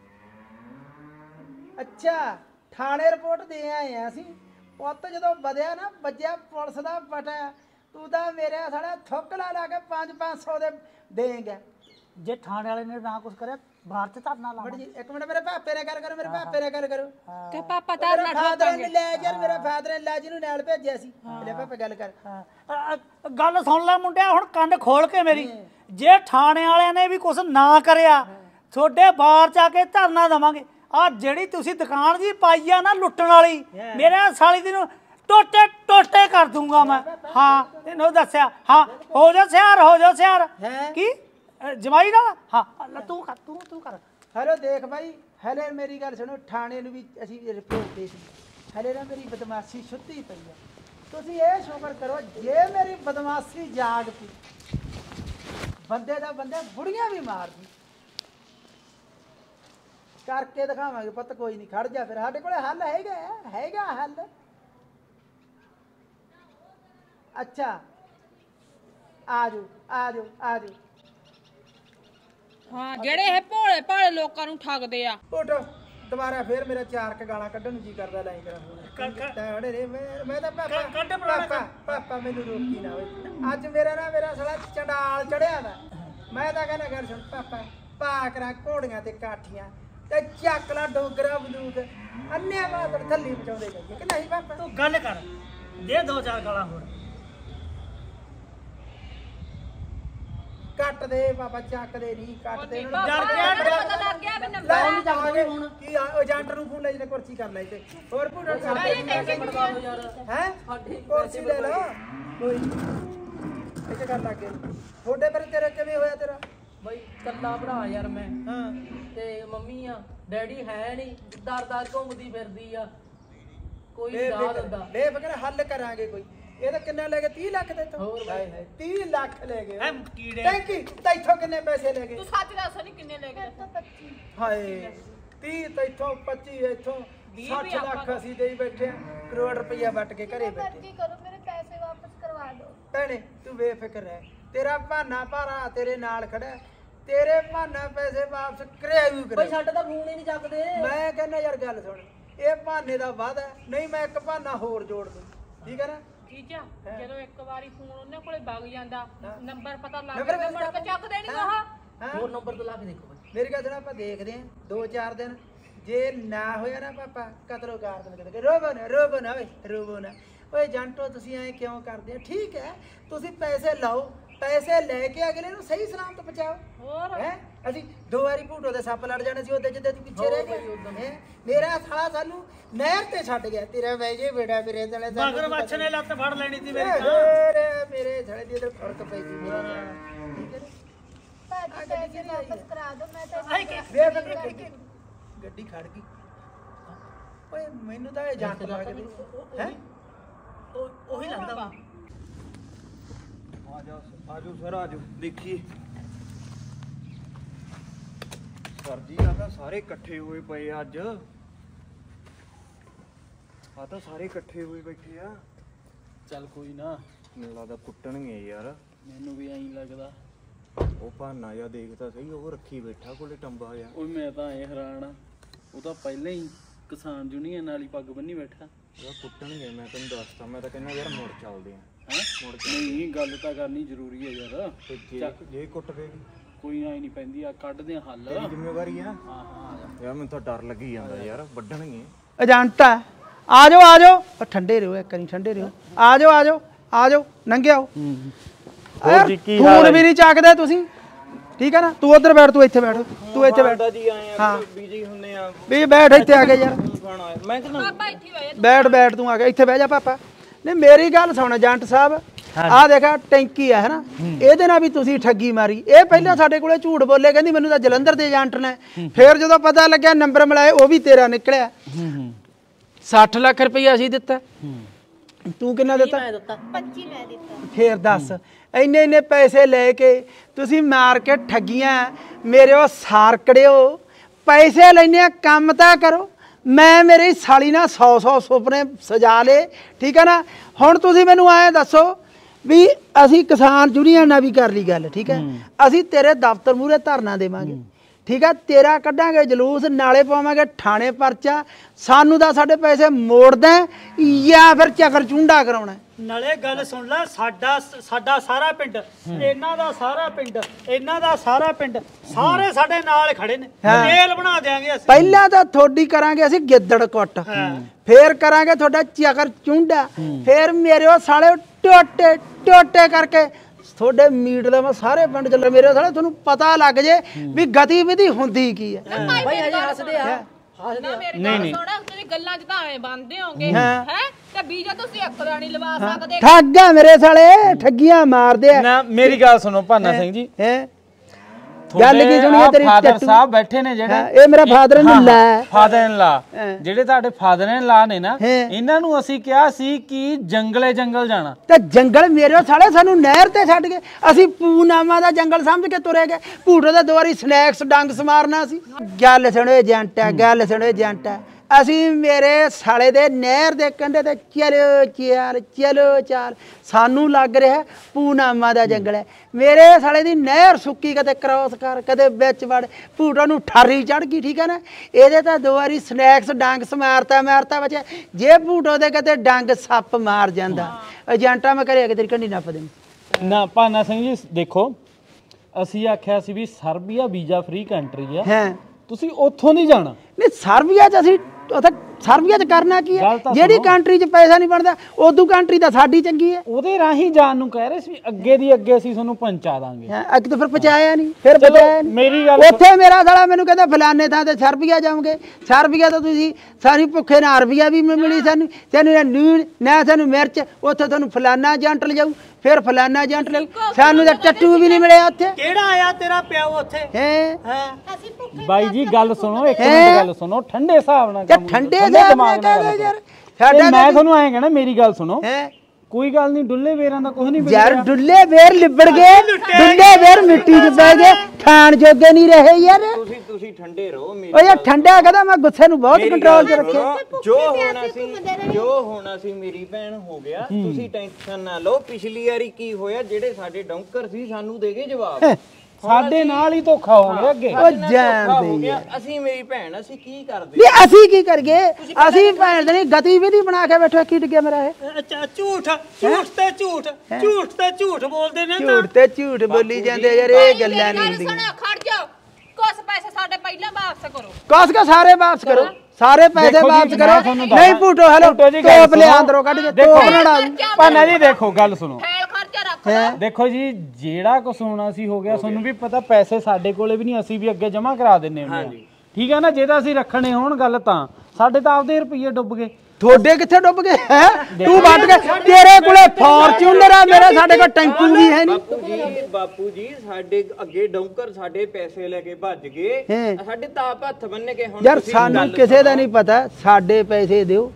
ਅੱਛਾ ਥਾਣੇ ਰਿਪੋਰਟ ਦੇ ਆਏ ਆ ਅਸੀਂ ਪੁੱਤ ਜਦੋਂ ਵਧਿਆ ਨਾ ਵੱਜਿਆ ਪੁਲਿਸ ਦਾ ਪਟਾ ਤੂੰ ਤਾਂ ਮੇਰੇ ਸਾਡਾ ਥੁੱਕ ਲਾ ਲਾ ਕੇ ਪੰਜ ਪੰਜ ਸੌ ਦੇ ਦੇਂਗਾ। ਜੇ ਥਾਣੇ ਵਾਲੇ ਨੇ ਨਾ ਕੁਝ ਕਰਿਆ ਬਾਹਰ ਚ ਧਰਨਾ ਲਾ ਬੜੀ ਜੀ ਇੱਕ ਮਿੰਟ ਮੇਰੇ ਪਾਪੇ ਨਾਲ ਗੱਲ ਕਰੋ ਮੇਰੇ ਪਾਪੇ ਨਾਲ ਗੱਲ ਕਰੋ। ਤੇ ਪਾਪਾ ਤਾਂ ਨਾ ਫਾਦਰ ਨੇ ਲੈ ਯਾਰ ਮੇਰਾ ਫਾਦਰ ਨੇ ਲੈ ਜਿਹਨੂੰ ਨਾਲ ਭੇਜਿਆ ਸੀ ਲੈ ਪਾਪੇ ਗੱਲ ਕਰ। ਗੱਲ ਸੁਣ ਲੈ ਮੁੰਡਿਆ ਹੁਣ ਕੰਨ ਖੋਲ ਕੇ ਮੇਰੀ ਜੇ ਥਾਣੇ ਵਾਲਿਆਂ ਨੇ ਵੀ ਕੁਝ ਨਾ ਕਰਿਆ ਤੁਹਾਡੇ ਬਾਹਰ ਚ ਆ ਕੇ ਧਰਨਾ ਦੇਵਾਂਗੇ। ਆ ਜਿਹੜੀ ਤੁਸੀਂ ਦੁਕਾਨ ਜੀ ਪਾਈ ਆ ਨਾ ਲੁੱਟਣ ਵਾਲੀ ਮੇਰੇ ਸਾਲੀ ਦੀ ਨੂੰ ਟੋਟੇ ਟੋਟੇ ਕਰ ਦੂੰਗਾ ਮੈਂ। ਹਾਂ ਤੈਨੂੰ ਦੱਸਿਆ ਹਾਂ ਹੋ ਜਾ ਸਿਆਰ ਹੋ ਜਾ ਸਿਆਰ ਕੀ ਜਮਾਈ ਨਾਲ ਹਾਂ ਤੂੰ ਕਰ ਤੂੰ ਤੂੰ ਕਰ। ਹੈਲੋ ਦੇਖ ਬਾਈ ਹਲੇ ਮੇਰੀ ਗੱਲ ਸੁਣੋ ਥਾਣੇ ਨੂੰ ਵੀ ਅਸੀਂ ਰਿਪੋਰਟ ਦੇ ਸੀ ਹਲੇ ਨਾ ਮੇਰੀ ਬਦਮਾਸ਼ੀ ਛੁੱਟੀ ਪਈ ਆ ਤੁਸੀਂ ਇਹ ਸ਼ੁਕਰ ਕਰੋ ਜੇ ਮੇਰੀ ਬਦਮਾਸ਼ੀ ਜਾਗ ਪਈ ਬੰਦੇ ਦਾ ਬੰਦੇ ਬੁੜੀਆਂ ਵੀ ਮਾਰਦੀ ਕਰਕੇ ਦਿਖਾਵਾਂਗੇ ਪੁੱਤ ਕੋਈ ਨਹੀਂ ਖੜ ਜਾ ਫਿਰ ਸਾਡੇ ਕੋਲੇ ਹੱਲ ਹੈਗਾ ਹੈਗਾ ਹੱਲ। ਅੱਛਾ ਆ ਜਾਓ ਆ ਜਾਓ ਆ ਜਾਓ। ਹਾਂ ਜਿਹੜੇ ਇਹ ਭੋਲੇ ਭਾਲੇ ਲੋਕਾਂ ਨੂੰ ਠੱਗਦੇ ਆ। ਉੱਠ ਦੁਬਾਰਾ ਫੇਰ ਮੇਰਾ ਚਾਰ ਕ ਗਾਲਾਂ ਕੱਢਣ ਨੂੰ ਜੀ ਕਰਦਾ ਲੈ ਕਰਾਂ ਰੇ ਮੈਂ ਤਾਂ ਪਾਪਾ ਪਾਪਾ ਪਾਪਾ ਮੈਨੂੰ ਰੋਕੀ ਨਾ ਓਏ ਅੱਜ ਮੇਰਾ ਨਾ ਮੇਰਾ ਸਾਲਾ ਚੰਡਾਲ ਚੜਿਆ ਵਾ ਮੈਂ ਤਾਂ ਕਹਿੰਦਾ ਗੱਲ ਸੁਣ ਪਾਪਾ ਪਾ ਕਰਾਂ ਘੋੜੀਆਂ ਤੇ ਕਾਠੀਆਂ ਤੇ ਚੱਕ ਲਾ ਡੋਗਰਾ ਬੰਦੂਕ ਅੰਨਿਆ ਬਾਤ ਥੱਲੀ ਪਚਾਉਂਦੇ ਜਾਈਏ ਕਿ ਨਹੀਂ ਪਾਪਾ। ਤੂੰ ਗੱਲ ਕਰ ਦੇ ਦੋ ਚਾਰ ਗਾਲਾਂ ਹੋਰ ਕੱਟ ਦੇ ਪਾਪਾ ਚੱਕ ਦੇ ਨਹੀਂ ਕੱਟ ਦੇ ਪਤਾ ਲੱਗ ਗਿਆ ਵੀ ਨੰਬਰ ਲੈ ਨਹੀਂ ਜਾਵਾਂਗੇ ਹੁਣ ਕੀ ਏਜੰਟ ਨੂੰ ਫੋਨ ਲੈ ਜਿਹਨੇ ਕੁਰਸੀ ਕਰ ਲੈ ਤੇ ਹੋਰ ਭੂੜਾ ਕਰ ਹੈ ਕੁਰਸੀ ਲੈ ਲਾ ਕੋਈ ਇੱਥੇ ਕਰ ਲੱਗੇ ਤੁਹਾਡੇ ਪਰ ਤੇਰੇ ਕਿਵੇਂ ਹੋਇਆ ਤੇਰਾ ਬਈ ਕੱਲਾ ਭਰਾ ਯਾਰ ਮੈਂ ਹਾਂ ਤੇ ਮੰਮੀ ਆ ਡੈਡੀ ਹੈ ਨਹੀਂ ਦਰ ਦਰ ਘੁੰਮਦੀ ਫਿਰਦੀ ਆ ਕੋਈ ਲੈ ਦਾਦ ਦਿੰਦਾ ਲੈ ਫਕਰ ਹੱਲ ਕਰਾਂਗੇ ਕੋਈ ਇਹ ਤਾਂ ਕਿੰਨਾ ਲੈ ਗਏ ਤੀਹ ਲੱਖ ਦੇ ਤੋਂ ਹੋਰ ਬਾਈ ਤੀਹ ਲੱਖ ਲੈ ਗਏ ਐ ਕੀੜੇ ਟੈਂਕੀ ਤੈਥੋਂ ਕਿੰਨੇ ਪੈਸੇ ਲੈ ਗਏ ਤੂੰ ਸੱਚ ਦੱਸ ਨਹੀਂ ਕਿੰਨੇ ਲੈ ਗਏ? ਹਾਏ ਤੀਹ ਤੈਥੋਂ ਪੱਚੀ ਇੱਥੋਂ ਸੱਠ ਲੱਖ ਅਸੀਂ ਦੇਈ ਬੈਠੇ ਆ ਕਰੋੜ ਰੁਪਈਆ ਵੱਟ ਕੇ ਘਰੇ ਬੈਠੇ। ਮਰਜ਼ੀ ਕਰੋ ਮੇਰੇ ਪੈਸੇ ਵਾਪਸ ਕਰਵਾ ਦਿਓ। ਭੈਣੇ ਤੂੰ ਬੇਫਿਕਰ ਰਹਿ ਤੇਰਾ ਭਾਨਾ ਭਾਰਾ ਤੇਰੇ ਨਾਲ ਖੜਾ ਤੇਰੇ ਭਾਨਾ ਪੈਸੇ ਵਾਪਸ ਕਰਿਆਉ ਕਰ ਬਈ ਸਾਡੇ ਤਾਂ ਫੋਨ ਹੀ ਨਹੀਂ ਚੱਕਦੇ। ਮੈਂ ਕਹਿੰਦਾ ਯਾਰ ਗੱਲ ਸੁਣ ਇਹ ਭਾਨੇ ਦਾ ਵਾਅਦਾ ਨਹੀਂ ਮੈਂ ਇੱਕ ਭਾਨਾ ਹੋਰ ਜੋੜ ਦੂੰ ਠੀਕ ਹੈ ਨਾ। ਜੀਜਾ ਜਦੋਂ ਇੱਕ ਵਾਰੀ ਫੋਨ ਉਹਨਾਂ ਕੋਲੇ ਵਗ ਜਾਂਦਾ ਨੰਬਰ ਪਤਾ ਲੱਗ ਨੰਬਰ ਜਾਂਦਾ ਮੁੜ ਕੇ ਚੱਕਦੇ ਨਹੀਂ ਉਹ। ਹਾਂ ਹੋਰ ਨੰਬਰ ਤੇ ਲਾ ਕੇ ਦੇਖੋ ਬਈ ਮੇਰੀ ਗੱਲ ਸੁਣ ਆਪਾਂ ਦੇਖਦੇ ਆਂ ਦੋ ਚਾਰ ਦਿਨ ਜੇ ਨਾ ਹੋਇਆ ਨਾ ਪਾਪਾ ਕਤਰੋ ਕਰ ਦੇਣ ਕਿਤੇ ਰੋਵੋ ਨਾ ਰੋਵੋ ਨਾ ਓਏ ਰੋਵੋ ਨਾ ਓਏ ਜੰਟੋ ਤੁਸੀਂ ਐ ਕਿਉਂ ਕਰਦੇ ਹੋ ਠੀਕ ਹੈ ਤੁਸੀਂ ਪੈਸੇ ਲਾਓ ਪੈਸੇ ਲੈ ਕੇ ਅਗਲੇ ਨੂੰ ਸਹੀ ਸਲਾਮਤ ਪਹੁੰਚਾਓ ਹੋਰ ਹੈ ਅਸੀਂ ਦੋ ਵਾਰੀ ਭੂਟੋ ਦੇ ਸੱਪ ਲੜ ਜਾਣੇ ਸੀ ਉਹਦੇ ਜਿੱਦੇ ਤੂੰ ਪਿੱਛੇ ਰਹਿ ਗਿਆ ਹੈਂ? ਮੇਰਾ ਸਾਲਾ ਸਾਨੂੰ ਨਹਿਰ ਤੇ ਛੱਡ ਗਿਆ ਤੇਰਾ ਵੈਜੇ ਬੇੜਾ ਮੇਰੇ ਦਲੇ ਮਗਰ ਮੱਛ ਨੇ ਲੱਤ ਫੜ ਲੈਣੀ ਸੀ ਮੇਰੀ ਮੇਰੇ ਮੇਰੇ ਥੜੇ ਦੀ ਇਧਰ ਫਰਕ ਪਈ ਸੀ ਮੇਰੇ ਠੀਕ ਹੈ ਭਾਜੀ ਪੈਸੇ ਵਾਪਸ ਕਰਾ ਦਿਓ ਮੈਂ ਤਾਂ ਬੇਫਿਕਰ ਗੱਡੀ ਖੜ ਗਈ ਓਏ ਮੈਨੂੰ ਤਾਂ ਇਹ ਜੰਟ ਲੱਗਦੀ ਹੈ ਉਹੀ ਲੱਗਦਾ ਵਾ ਆਜੋ ਸਰ ਆਜੋ ਦੇਖੀਏ ਸਰ ਜੀ ਆ ਤਾਂ ਸਾਰੇ ਇਕੱਠੇ ਹੋਏ ਪਏ ਆ ਅੱਜ ਆ ਤਾਂ ਸਾਰੇ ਇਕੱਠੇ ਹੋਏ ਬੈਠੇ ਆ ਚੱਲ ਕੋਈ ਨਾ ਮੈਨੂੰ ਲੱਗਦਾ ਕੁੱਟਣਗੇ ਯਾਰ ਮੈਨੂੰ ਵੀ ਐਂ ਲੱਗਦਾ ਉਹ ਭਾਨਾ ਜਾਂ ਦੇਖਦਾ ਸਹੀ ਉਹ ਰੱਖੀ ਬੈਠਾ ਕੋਲੇ ਟੰਬਾ ਆ ਓਏ ਮੈਂ ਤਾਂ ਐ ਹੈਰਾਨ ਆ ਉਹ ਤਾਂ ਪਹਿਲਾਂ ਹੀ ਕਿਸਾਨ ਯੂਨੀਅਨ ਵਾਲੀ ਪੱਗ ਬੰਨੀ ਬੈਠਾ ਯਾਰ ਕੁੱਟਣਗੇ ਮੈਂ ਤੈਨੂੰ ਦੱਸਦਾ ਮੈਂ ਤਾਂ ਕਹਿੰਦਾ ਯਾਰ ਮੁੜ ਚੱਲਦੇ ਆ ਹੈ ਮੁੜ ਨਹੀਂ ਗੱਲ ਤਾਂ ਕਰਨੀ ਜ਼ਰੂਰੀ ਹੈ ਯਾਰ ਤੇ ਜੇ ਜੇ ਕੁੱਟ ਪਏਗੀ ਕੋਈ ਐ ਨਹੀਂ ਪੈਂਦੀ ਆ ਕੱਢਦੇ ਆ ਹੱਲ ਤੇਰੀ ਜ਼ਿੰਮੇਵਾਰੀ ਆ ਹਾਂ ਹਾਂ ਯਾਰ ਮੈਨੂੰ ਤਾਂ ਡਰ ਲੱਗੀ ਜਾਂਦਾ ਯਾਰ ਵੱਢਣਗੇ ਏਜੰਟ ਆ ਆ ਜਾਓ ਆ ਜਾਓ ਪਰ ਠੰਡੇ ਰਹੋ ਇੱਕ ਵਾਰੀ ਠੰਡੇ ਰਹੋ ਆ ਜਾਓ ਆ ਜਾਓ ਆ ਜਾਓ ਨੰਗਿਆਓ ਹੋਰ ਜੀ ਕੀ ਹਾਲ ਹੈ? ਵੀ ਨਹੀਂ ਚੱਕਦੇ ਤੁਸੀਂ ਠੀਕ ਹੈ ਨਾ ਤੂੰ ਉਧਰ ਬੈਠ ਤੂੰ ਇੱਥੇ ਬੈਠ ਤੂੰ ਇੱਥੇ ਬੈਠ ਜੀ ਆਏ ਆ ਬੀਜੀ ਹੁੰਨੇ ਆ ਵੀ ਬੈਠ ਇੱਥੇ ਆ ਕੇ ਯਾਰ ਮੈਂ ਕਹਿੰਦਾ ਪਾਪਾ ਇੱਥੇ ਹੋਏ ਬੈਠ ਬੈਠ ਤੂੰ ਆ ਕੇ ਇੱਥੇ ਬਹਿ ਜਾ ਪਾਪਾ ਨਹੀਂ ਮੇਰੀ ਗੱਲ ਸੁਣ ਏਜੰਟ ਸਾਹਿਬ ਆਹ ਦੇਖਾ ਟੈਂਕੀ ਆ ਹੈ ਨਾ ਇਹਦੇ ਨਾਲ ਵੀ ਤੁਸੀਂ ਠੱਗੀ ਮਾਰੀ ਇਹ ਪਹਿਲਾਂ ਸਾਡੇ ਕੋਲੇ ਝੂਠ ਬੋਲੇ ਕਹਿੰਦੀ ਮੈਨੂੰ ਤਾਂ ਜਲੰਧਰ ਦੇ ਏਜੰਟ ਨੇ ਫਿਰ ਜਦੋਂ ਪਤਾ ਲੱਗਿਆ ਨੰਬਰ ਮਿਲਾਏ ਉਹ ਵੀ ਤੇਰਾ ਨਿਕਲਿਆ ਸੱਠ ਲੱਖ ਰੁਪਈਆ ਅਸੀਂ ਦਿੱਤਾ ਤੂੰ ਕਿੰਨਾ ਦਿੱਤਾ ਪੱਚੀ ਮੈਂ ਦਿੱਤਾ ਫੇਰ ਦੱਸ ਇੰਨੇ ਇੰਨੇ ਪੈਸੇ ਲੈ ਕੇ ਤੁਸੀਂ ਮਾਰ ਕੇ ਠੱਗੀਆਂ ਮੇਰੇ ਉਹ ਸਾਰਕੜਿਓ ਪੈਸੇ ਲੈਣੇ ਕੰਮ ਤਾਂ ਕਰੋ ਮੈਂ ਮੇਰੀ ਸਾਲੀ ਨਾਲ ਸੌ ਸੌ ਸੁਪਨੇ ਸਜਾ ਲੇ ਠੀਕ ਹੈ ਨਾ ਹੁਣ ਤੁਸੀਂ ਮੈਨੂੰ ਆਏ ਦੱਸੋ ਵੀ ਅਸੀਂ ਕਿਸਾਨ ਯੂਨੀਅਨ ਨਾਲ ਵੀ ਕਰ ਲਈ ਗੱਲ ਠੀਕ ਹੈ ਅਸੀਂ ਤੇਰੇ ਦਫ਼ਤਰ ਮੂਹਰੇ ਧਰਨਾ ਦੇਵਾਂਗੇ ਠੀਕ ਹੈ ਤੇਰਾ ਕੱਢਾਂਗੇ ਜਲੂਸ ਨਾਲੇ ਪਾਵਾਂਗੇ ਥਾਣੇ ਪਰਚਾ ਸਾਨੂੰ ਤਾਂ ਸਾਡੇ ਪੈਸੇ ਮੋੜਦਾ ਜਾਂ ਫਿਰ ਚੱਕਰ ਚੁੰਡਾ ਕਰਾਉਣਾ ਨਾਲੇ ਗੱਲ ਸੁਣ ਲੈ ਸਾਡਾ ਸਾਡਾ ਸਾਰਾ ਪਿੰਡ ਇਹਨਾਂ ਦਾ ਸਾਰਾ ਪਿੰਡ ਇਹਨਾਂ ਦਾ ਸਾਰਾ ਪਿੰਡ ਸਾਰੇ ਸਾਡੇ ਨਾਲ ਖੜੇ ਨੇ ਜੇਲ੍ਹ ਬਣਾ ਦੇਾਂਗੇ ਅਸੀਂ ਪਹਿਲਾਂ ਤਾਂ ਥੋੜੀ ਕਰਾਂਗੇ ਅਸੀਂ ਗਿੱਦੜ ਕੁੱਟ ਫੇਰ ਕਰਾਂਗੇ ਤੁਹਾਡਾ ਚੱਕਰ ਚੁੰਡਾ ਫੇਰ ਮੇਰੇ ਉਹ ਸਾਲੇ ਟੋਟੇ ਟੋਟੇ ਕਰਕੇ ਤੁਹਾਡੇ ਮੀਟ ਦਾ ਮੈਂ ਸਾਰੇ ਪਿੰਡ ਚੱਲ ਮੇਰੇ ਸਾਲੇ ਤੁਹਾਨੂੰ ਪਤਾ ਲੱਗ ਜੇ ਵੀ ਗਤੀਵਿਧੀ ਹੁੰਦੀ ਕੀ ਹੈ ਭਾਈ ਹਜੇ ਹੱਸਦੇ ਆ ਨਾ ਮੇਰੀ ਗੱਲ ਸੁਣ ਤੁਸੀਂ ਗੱਲਾਂ 'ਚ ਤਾਂ ਐਵੇਂ ਬੰਦੇ ਹੋਗੇ ਹੈ ਤੇ ਬੀਜਾ ਤੁਸੀਂ ਇੱਕ ਦਾ ਨਹੀਂ ਲਵਾ ਸਕਦੇ ਠੱਗਾ ਮੇਰੇ ਸਾਲੇ ਠੱਗੀਆਂ ਮਾਰਦੇ ਆ ਨਾ ਮੇਰੀ ਗੱਲ ਸੁਣੋ ਭਾਨਾ ਸਿੰਘ ਜੀ ਹੈ ਗੱਲ ਕੀ ਸੁਣੀਏ ਤੇਰੀ ਫਾਦਰ ਸਾਹਿਬ ਬੈਠੇ ਨੇ ਜਿਹੜੇ ਇਹ ਮੇਰਾ ਫਾਦਰ ਇਨ ਲਾ ਫਾਦਰ ਇਨ ਲਾ ਜਿਹੜੇ ਤੁਹਾਡੇ ਫਾਦਰ ਇਨ ਲਾ ਨੇ ਨਾ ਇਹਨਾਂ ਨੂੰ ਅਸੀਂ ਕਿਹਾ ਸੀ ਕਿ ਜੰਗਲੇ ਜੰਗਲ ਜਾਣਾ ਤੇ ਜੰਗਲ ਮੇਰੇ ਸਾਲੇ ਸਾਨੂੰ ਨਹਿਰ ਤੇ ਛੱਡ ਗਏ ਅਸੀਂ ਪੂਨਾਮਾ ਦਾ ਜੰਗਲ ਸਮਝ ਕੇ ਤੁਰੇ ਗਏ ਭੂਟੋ ਦੇ ਦੋ ਵਾਰੀ ਸਨੈਕਸ ਡੰਗ ਸਮਾਰਨਾ ਸੀ ਗੱਲ ਸੁਣੋ ਏਜੰਟ ਆ ਗੱਲ ਸੁਣੋ ਏਜੰਟ ਆ ਅਸੀਂ ਮੇਰੇ ਸਾਲੇ ਦੇ ਨਹਿਰ ਦੇ ਕੰਢੇ ਤੇ ਚਲੋ ਚਾਲ ਚਲੋ ਚਾਲ ਸਾਨੂੰ ਲੱਗ ਰਿਹਾ ਪੂਨਾਮਾ ਦਾ ਜੰਗਲ ਹੈ ਮੇਰੇ ਸਾਲੇ ਦੀ ਨਹਿਰ ਸੁੱਕੀ ਕਦੇ ਕ੍ਰਾਸ ਕਰ ਕਦੇ ਵਿੱਚ ਵੜ ਭੂਟੋ ਨੂੰ ਠਾਰੀ ਚੜ ਗਈ ਠੀਕ ਹੈ ਨਾ ਇਹਦੇ ਤਾਂ ਦੋ ਵਾਰੀ ਸਨੈਕਸ ਡੰਗ ਸਮਾਰਤਾ ਮਾਰਤਾ ਬਚਿਆ ਜੇ ਭੂਟੋ ਦੇ ਕਦੇ ਡੰਗ ਸੱਪ ਮਾਰ ਜਾਂਦਾ ਏਜੰਟਾਂ ਮੈਂ ਕਰਿਆ ਕਿ ਤੇਰੀ ਕੰਢੀ ਨੱਪ ਦੇ ਨਾ ਭਾਨਾ ਸਿੰਘ ਜੀ ਦੇਖੋ ਅਸੀਂ ਆਖਿਆ ਸੀ ਵੀ ਸਰਬੀਆ ਵੀਜ਼ਾ ਫ੍ਰੀ ਕੰਟਰੀ ਆ ਹਾਂ ਤੁਸੀਂ ਉੱਥੋਂ ਨਹੀਂ ਜਾਣਾ ਨਹੀਂ ਸਰਬੀਆ 'ਚ ਅਸੀਂ ਉੱਥੇ ਸਰਬੀਆ 'ਚ ਕਰਨਾ ਕੀ ਹੈ ਜਿਹੜੀ ਕੰਟਰੀ 'ਚ ਪੈਸਾ ਨਹੀਂ ਬਣਦਾ ਉਦੋਂ ਕੰਟਰੀ ਤਾਂ ਸਾਡੀ ਚੰਗੀ ਹੈ ਉਹਦੇ ਰਾਹੀਂ ਜਾਣ ਨੂੰ ਕਹਿ ਰਹੇ ਸੀ ਅੱਗੇ ਦੀ ਅੱਗੇ ਅਸੀਂ ਤੁਹਾਨੂੰ ਪਹੁੰਚਾ ਦਾਂਗੇ ਅੱਗੇ ਤਾਂ ਫਿਰ ਪਹੁੰਚਾਇਆ ਨਹੀਂ ਫਿਰ ਪਹੁੰਚਾਇਆ ਨਹੀਂ ਮੇਰੀ ਗੱਲ ਉੱਥੇ ਮੇਰਾ ਸਾਲਾ ਮੈਨੂੰ ਕਹਿੰਦਾ ਫਲਾਣੇ ਥਾਂ ਤੇ ਸਰਬੀਆ ਜਾਓਗੇ ਸਰਬੀਆ ਤਾਂ ਤੁਸੀਂ ਸਾਰੀ ਭੁੱਖੇ ਨਾਲ ਅਰਬੀਆ ਵੀ ਮਿਲੀ ਸਾਨੂੰ ਸਾਨੂੰ ਨਾ ਲੂਣ ਨਾ ਸਾਨੂੰ ਮਿਰਚ ਉੱਥੇ ਤੁਹਾਨੂੰ ਫਲਾਣਾ ਏਜੰਟ ਲਿਜਾਊ ਫਿਰ ਫਲਾਣਾ ਏਜੰਟ ਲਿਆਊ ਸਾਨੂੰ ਤਾਂ ਟੱਟੂ ਵੀ ਨਹੀਂ ਮਿਲਿਆ ਉੱਥੇ ਕਿਹੜਾ ਆਇਆ ਤੇਰਾ ਪਿਓ ਉੱਥੇ ਹੈ ਅਸੀਂ ਭੁੱਖੇ ਬਾਈ ਜੀ ਗੱਲ ਸੁਣੋ ਇੱਕ ਮਿੰਟ ਗੱਲ ਸੁਣੋ ਠੰਡੇ ਹਿਸਾਬ ਨਾਲ ਕੰਮ ਠੰਡੇ ਦਿਮਾਗ ਨਾਲ ਯਾਰ ਸਾਡਾ ਮੈਂ ਤੁਹਾਨੂੰ ਐਂ ਕਹਿਣਾ ਮੇਰੀ ਗੱਲ ਸੁਣੋ ਹੈ ਕੋਈ ਗੱਲ ਨਹੀਂ ਡੁੱਲੇ ਵੇਰਾਂ ਦਾ ਕੁਝ ਨਹੀਂ ਯਾਰ ਡੁੱਲੇ ਵੇਰ ਲਿਬੜ ਗਏ ਡੁੱਲੇ ਵੇਰ ਮਿੱਟੀ 'ਚ ਪੈ ਗਏ ਖਾਣ ਜੋਗੇ ਨਹੀਂ ਰਹੇ ਯਾਰ ਤੁਸੀਂ ਤੁਸੀਂ ਠੰਡੇ ਰਹੋ ਮੇਰੀ ਓਏ ਠੰਡਾ ਕਹਦਾ ਮੈਂ ਗੁੱਸੇ ਨੂੰ ਬਹੁਤ ਕੰਟਰੋਲ 'ਚ ਰੱਖਿਆ ਜੋ ਹੋਣਾ ਸੀ ਜੋ ਹੋਣਾ ਸੀ ਮੇਰੀ ਭੈਣ ਹੋ ਗਿਆ ਤੁਸੀਂ ਟੈਨਸ਼ਨ ਨਾ ਲਓ ਪਿਛਲੀ ਵਾਰੀ ਕੀ ਹੋਇਆ ਜਿਹੜੇ ਸਾਡੇ ਡੌਂਕਰ ਸੀ ਸਾਨੂੰ ਦੇ ਗਏ ਜਵਾਬ ਸਾਡੇ ਨਾਲ ਹੀ ਧੋਖਾ ਹੋ ਗਿਆ ਅੱਗੇ ਉਹ ਜਾਣਦੇ ਅਸੀਂ ਮੇਰੀ ਭੈਣ ਅਸੀਂ ਕੀ ਕਰਦੇ ਨਹੀਂ ਅਸੀਂ ਕੀ ਕਰਗੇ ਅਸੀਂ ਭੈਣ ਦੇ ਨਹੀਂ ਗਤੀਵਿਧੀ ਬਣਾ ਕੇ ਬੈਠੇ ਕੀ ਡਿੱਗਿਆ ਮੇਰਾ ਇਹ ਅੱਛਾ ਝੂਠ ਝੂਠ ਤੇ ਝੂਠ ਝੂਠ ਤੇ ਝੂਠ ਬੋਲਦੇ ਨੇ ਝੂਠ ਤੇ ਝੂਠ ਬੋਲੀ ਜਾਂਦੇ ਯਾਰ ਇਹ ਗੱਲਾਂ ਨਹੀਂ ਹੁੰਦੀਆਂ ਸੁਣੋ ਖੜ ਜਾਓ ਕੁਛ ਪੈਸੇ ਸਾਡੇ ਪਹਿਲਾਂ ਵਾਪਸ ਕਰੋ ਕਾਸ ਕਾ ਸਾਰੇ ਵਾਪਸ ਕਰੋ ਸਾਰੇ ਪੈਸੇ ਵਾਪਸ ਕਰੋ ਨਹੀਂ ਭੂਟੋ ਹਲੋ ਟੋਪ ਲਿਆ ਅੰਦਰੋਂ ਕੱਢ ਕੇ ਟੋਪ ਨੜਾ ਭਾਨਾ ਜੀ ਦੇਖੋ ਗੱਲ ਸੁਣੋ ਫੈਲ ਖਰਚਾ ਰੱਖ ਲਓ ਦੇਖੋ ਜੀ ਜਿਹੜਾ ਕੁਛ ਹੋਣਾ ਸੀ ਹੋ ਗਿਆ ਤੁਹਾਨੂੰ ਵੀ ਪਤਾ ਪੈਸੇ ਸਾਡੇ ਕੋਲੇ ਵੀ ਨਹੀਂ ਅਸੀਂ ਵੀ ਅੱਗੇ ਜਮ੍ਹਾਂ ਕਰਾ ਦਿੰਨੇ ਹੁੰਦੇ ਆ ਠੀਕ ਹੈ ਨਾ ਜੇ ਤਾਂ ਅਸੀਂ ਰੱਖਣੇ ਹੋਣ ਗੱਲ ਤਾਂ ਸਾਡੇ ਤਾਂ ਆਪਦੇ ਰੁਪਏ ਡੁੱਬ ਗਏ ਤੁਹਾਡੇ ਕਿੱਥੇ ਡੁੱਬ ਗਏ ਹੈ ਤੂੰ ਵੱਟ ਕੇ ਤੇਰੇ ਕੋਲੇ ਫੋਰਚੂਨਰ ਆ ਮੇਰੇ ਸਾਡੇ ਕੋਲ ਟੈਂਕੂ ਵੀ ਹੈ ਨਹੀਂ ਬਾਪੂ ਜੀ ਬਾਪੂ ਜੀ ਸਾਡੇ ਅੱਗੇ ਡੌਂਕਰ ਸਾਡੇ ਪੈਸੇ ਲੈ ਕੇ ਭੱਜ ਗਏ ਸਾਡੇ ਤਾਪ ਹੱਥ ਬੰਨੇ ਕੇ ਹੁਣ ਯਾਰ ਸਾਨੂੰ ਕਿਸੇ ਦਾ ਨਹੀਂ ਪਤਾ ਸਾਡੇ ਪੈਸੇ ਦਿਓ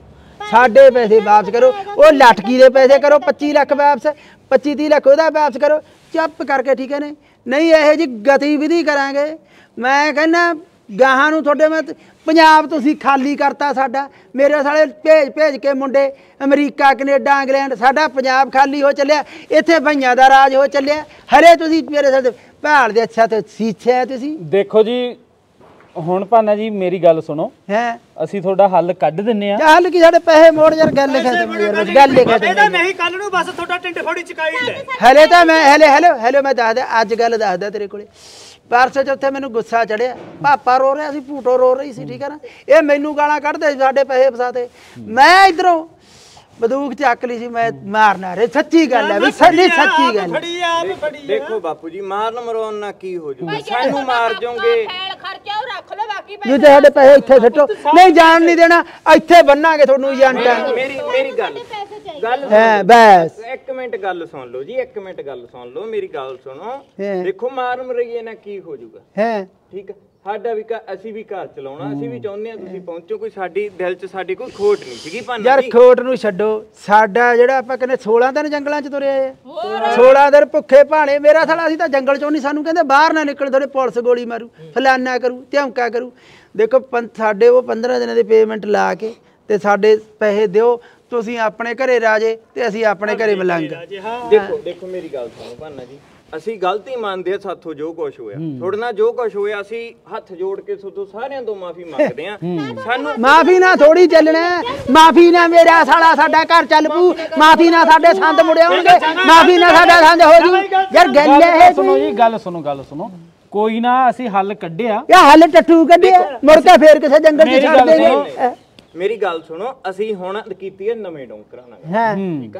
ਸਾਡੇ ਪੈਸੇ ਵਾਪਸ ਕਰੋ। ਉਹ ਲਾਟਕੀ ਦੇ ਪੈਸੇ ਕਰੋ ਪੱਚੀ ਲੱਖ ਵਾਪਸ, ਪੱਚੀ ਤੀਹ ਲੱਖ ਉਹਦਾ ਵਾਪਸ ਕਰੋ ਚੁੱਪ ਕਰਕੇ, ਠੀਕ ਹੈ ਨੇ। ਨਹੀਂ ਇਹੋ ਜਿਹੀ ਗਤੀਵਿਧੀ ਕਰਾਂਗੇ ਮੈਂ ਕਹਿੰਦਾ ਗਾਹਾਂ ਨੂੰ ਤੁਹਾਡੇ ਮੈਂ ਪੰਜਾਬ ਤੁਸੀਂ ਖਾਲੀ ਕਰਤਾ ਸਾਡਾ। ਮੇਰੇ ਸਾਲੇ ਭੇਜ ਭੇਜ ਕੇ ਮੁੰਡੇ ਅਮਰੀਕਾ ਕੈਨੇਡਾ ਇੰਗਲੈਂਡ, ਸਾਡਾ ਪੰਜਾਬ ਖਾਲੀ ਹੋ ਚੱਲਿਆ। ਇੱਥੇ ਭਈਆਂ ਦਾ ਰਾਜ ਹੋ ਚੱਲਿਆ। ਹਰੇ ਤੁਸੀਂ ਮੇਰੇ ਸਾਡੇ ਭਾਲ ਦੇ ਅੱਛਾ ਤੇ ਸੀਛਿਆ ਤੁਸੀਂ। ਦੇਖੋ ਜੀ ਹੁਣ ਭਾਨਾ ਜੀ ਮੇਰੀ ਗੱਲ ਸੁਣੋ, ਹੈ ਅਸੀਂ ਤੁਹਾਡਾ ਹੱਲ ਕੱਢ ਦਿੰਨੇ ਆ। ਹੱਲ ਕੀ ਸਾਡੇ ਪੈਸੇ ਮੋੜ ਯਾਰ, ਗੱਲ ਖਤਮ ਯਾਰ, ਗੱਲ ਖਤਮ। ਇਹਦਾ ਨਹੀਂ ਕੱਲ ਨੂੰ ਬਸ ਤੁਹਾਡਾ ਢਿੰਡ ਫੋੜੀ ਚਕਾਈ ਲੈ। ਹਲੇ ਤਾਂ ਮੈਂ ਹਲੇ ਹੈਲੋ ਹੈਲੋ ਮੈਂ ਦੱਸਦਾ ਅੱਜ ਗੱਲ ਦੱਸਦਾ ਤੇਰੇ ਕੋਲੇ। ਪਰਸੋਂ ਚੌਥੇ ਮੈਨੂੰ ਗੁੱਸਾ ਚੜਿਆ, ਪਾਪਾ ਰੋ ਰਿਹਾ ਸੀ, ਭੂਟੋ ਰੋ ਰਹੀ ਸੀ, ਠੀਕ ਹੈ ਨਾ। ਇਹ ਮੈਨੂੰ ਗਾਲਾਂ ਕੱਢਦੇ ਸੀ ਸਾਡੇ ਪੈਸੇ ਫਸਾਤੇ। ਮੈਂ ਇਧਰੋਂ ਬੰਦੂਕ ਚੱਕ ਲਈ ਸੀ, ਮੈਂ ਮਾਰਨਾ ਰੇ। ਸੱਚੀ ਗੱਲ ਹੈ ਵੀ ਸੱਚੀ ਸੱਚੀ ਗੱਲ। ਫੜੀ ਆਪ ਫੜੀ। ਦੇਖੋ ਬਾਪੂ ਜੀ ਮਾਰਨ ਮਰਾਉਣ ਨਾਲ ਕੀ ਹੋ ਜੂਗਾ, ਸਾਨੂੰ ਮਾਰ ਜਾਓਗੇ। ਫੈਲ ਖਰਚਾ ਉਹ ਰੱਖ ਲਓ, ਬਾਕੀ ਜੇ ਸਾਡੇ ਪੈਸੇ ਇੱਥੇ ਸੱਟੋ, ਨਹੀਂ ਜਾਣ ਨਹੀਂ ਦੇਣਾ, ਇੱਥੇ ਬੰਨਾਂਗੇ ਤੁਹਾਨੂੰ ਏਜੰਟਾਂ। ਮੇਰੀ ਮੇਰੀ ਗੱਲ ਗੱਲ ਹੈ ਬਸ ਇੱਕ ਮਿੰਟ ਗੱਲ ਸੁਣ ਲਓ ਜੀ, ਇੱਕ ਮਿੰਟ ਗੱਲ ਸੁਣ ਲਓ, ਮੇਰੀ ਗੱਲ ਸੁਣੋ। ਦੇਖੋ ਮਾਰ ਮਰਈਏ ਨਾ ਕੀ ਹੋ ਜੂਗਾ, ਹੈ ਠੀਕ ਹੈ। ਸਾਡਾ ਵੀ ਅਸੀਂ ਵੀ ਘਰ ਚਲਾਉਣਾ, ਅਸੀਂ ਵੀ ਚਾਹੁੰਦੇ ਆ ਤੁਸੀਂ ਪਹੁੰਚੋ। ਕੋਈ ਸਾਡੀ ਦਿਲ 'ਚ ਸਾਡੀ ਕੋਈ ਖੋਟ ਨਹੀਂ ਸੀਗੀ ਭਾਨਾ ਯਾਰ। ਖੋਟ ਨੂੰ ਛੱਡੋ, ਸਾਡਾ ਜਿਹੜਾ ਆਪਾਂ ਕਹਿੰਦੇ ਸੋਲਾਂ ਦਿਨ ਜੰਗਲਾਂ 'ਚ ਤੁਰੇ ਆਏ, ਸੋਲਾਂ ਦਿਨ ਭੁੱਖੇ ਭਾਣੇ। ਮੇਰਾ ਸਾਲਾ ਅਸੀਂ ਤਾਂ ਜੰਗਲ 'ਚੋਂ ਨਹੀਂ, ਸਾਨੂੰ ਕਹਿੰਦੇ ਬਾਹਰ ਨਾ ਨਿਕਲ, ਤੁਹਾਡੇ ਪੁਲਿਸ ਗੋਲੀ ਮਾਰੂ, ਫਲਾਨਾ ਕਰੂ, ਧਮਕਾ ਕਰੂ। ਦੇਖੋ ਸਾਡੇ ਉਹ ਪੰਦਰਾਂ ਦਿਨਾਂ ਦੀ ਪੇਮੈਂਟ ਲਾ ਕੇ ਤੇ ਸਾਡੇ ਪੈਸੇ ਦਿਓ, ਤੁਸੀਂ ਆਪਣੇ ਘਰੇ ਰਾਜੇ ਤੇ ਅਸੀਂ ਆਪਣੇ ਘਰੇ ਮਲੰਗ। ਦੇਖੋ ਦੇਖੋ ਮੇਰੀ ਗੱਲ ਸੁਣੋ ਭਾਨਾ ਜੀ, ਅਸੀਂ ਗਲਤੀ ਮੰਨਦੇ ਆ, ਸਾਥੋਂ ਜੋ ਕੁਛ ਹੋਇਆ ਤੁਹਾਡੇ ਨਾਲ, ਜੋ ਕੁਛ ਹੋਇਆ ਅਸੀਂ ਹੱਥ ਜੋੜ ਕੇ ਤੁਹਾਡੇ ਸਾਰਿਆਂ ਤੋਂ ਮਾਫੀ ਮੰਗਦੇ ਆ। ਸਾਨੂੰ ਮਾਫੀ ਨਾ ਥੋੜੀ ਚੱਲਣਾ, ਮਾਫੀ ਨਾ ਮੇਰਾ ਸਾਲਾ ਸਾਡਾ ਘਰ ਚੱਲ ਪੂ, ਮਾਫੀ ਨਾ ਸਾਡੇ ਸੰਦ ਮੁੜਿਆ ਹੋਣਗੇ, ਮਾਫੀ ਨਾ ਸਾਡਾ ਸੰਦ ਹੋ ਜੂ। ਯਾਰ ਗੱਲ ਇਹ ਸੁਣੋ ਜੀ, ਗੱਲ ਸੁਣੋ ਗੱਲ ਸੁਣੋ ਕੋਈ ਨਾ ਅਸੀਂ ਹੱਲ ਕੱਢਿਆ। ਯਾ ਹੱਲ ਟੱਟੂ ਕੱਢਿਆ, ਮੁੜ ਕੇ ਫੇਰ ਕਿਸੇ ਜੰਗਲ 'ਚ ਛੱਡ ਦੇਗੇ। ਮੇਰੀ ਗੱਲ ਸੁਣੋ, ਅਸੀਂ ਹੁਣ ਕੀਤੀ ਹੈ ਨਵੇਂ ਡੌਂਕਰਾਂ ਨਾਲ, ਠੀਕ ਆ।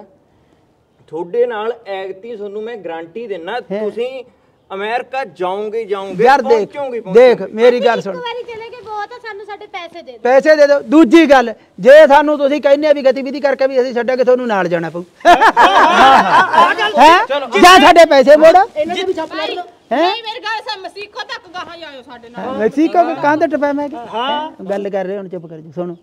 ਤੁਹਾਡੇ ਨਾਲ ਐਗਤੀ ਤੁਹਾਨੂੰ ਮੈਂ ਗਾਰੰਟੀ ਦਿੰਨਾ, ਤੁਸੀਂ ਅਮਰੀਕਾ ਜਾਓਗੇ ਜਾਓਗੇ ਯਾਰ ਦੇਖ ਦੇਖ ਮੇਰੀ ਗੱਲ ਸੁਣ, ਵਾਰੀ ਚਲੇ ਗਏ ਬਹੁਤ ਆ, ਸਾਨੂੰ ਸਾਡੇ ਪੈਸੇ ਦੇ ਦਿਓ। ਪੈਸੇ ਦੇ ਦਿਓ। ਦੂਜੀ ਗੱਲ, ਜੇ ਸਾਨੂੰ ਤੁਸੀਂ ਕਹਿੰਦੇ ਆ ਵੀ ਗਤੀਵਿਧੀ ਕਰਕੇ ਵੀ ਅਸੀਂ ਛੱਡਾਂਗੇ, ਤੁਹਾਨੂੰ ਨਾਲ ਜਾਣਾ ਪਊ। ਹੈ ਜਾਂ ਸਾਡੇ ਪੈਸੇ ਮੋੜ। ਇਹਨਾਂ ਦੇ ਵੀ ਛਾਪ ਲੈ ਲਓ। ਨਹੀਂ ਮੇਰੀ ਗੱਲ ਸੁਣ, ਮਸੀਕੋ ਤੱਕ ਗਾਹਾਂ ਜਾਇਓ ਸਾਡੇ ਨਾਲ। ਮੈਕਸੀਕੋ ਕਾਂ ਤੇ ਟਪਾ ਮੈਂ ਹਾਂ ਗੱਲ ਕਰ ਰਹੇ ਹੁਣ, ਚੁੱਪ ਕਰ ਜਾ। ਸੁਣੋ